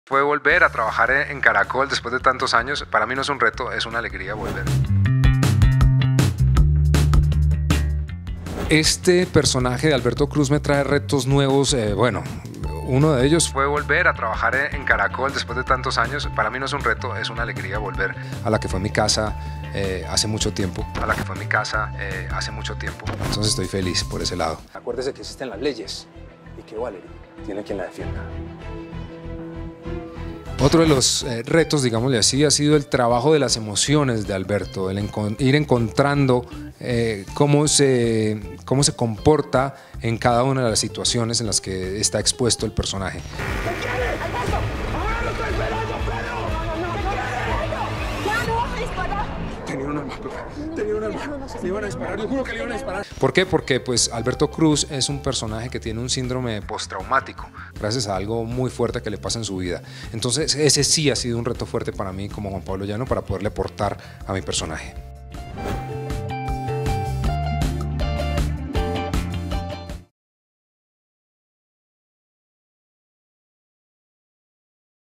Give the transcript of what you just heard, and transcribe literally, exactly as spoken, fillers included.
Fue volver a trabajar en Caracol después de tantos años. Para mí no es un reto, es una alegría volver. Este personaje de Alberto Cruz me trae retos nuevos, eh, bueno, uno de ellos fue volver a trabajar en Caracol después de tantos años. Para mí no es un reto, es una alegría volver a la que fue mi casa eh, hace mucho tiempo, a la que fue mi casa eh, hace mucho tiempo. Entonces estoy feliz por ese lado. Acuérdese que existen las leyes y que Valerie tiene quien la defienda. Otro de los eh, retos, digámosle así, ha sido el trabajo de las emociones de Alberto, el encon ir encontrando eh, cómo, se, cómo se comporta en cada una de las situaciones en las que está expuesto el personaje. Tenía un arma, profe. Tenía un arma. Le iban a disparar, yo juro que le iban a disparar. ¿Por qué? Porque pues Alberto Cruz es un personaje que tiene un síndrome postraumático, gracias a algo muy fuerte que le pasa en su vida. Entonces ese sí ha sido un reto fuerte para mí como Juan Pablo Llano para poderle aportar a mi personaje.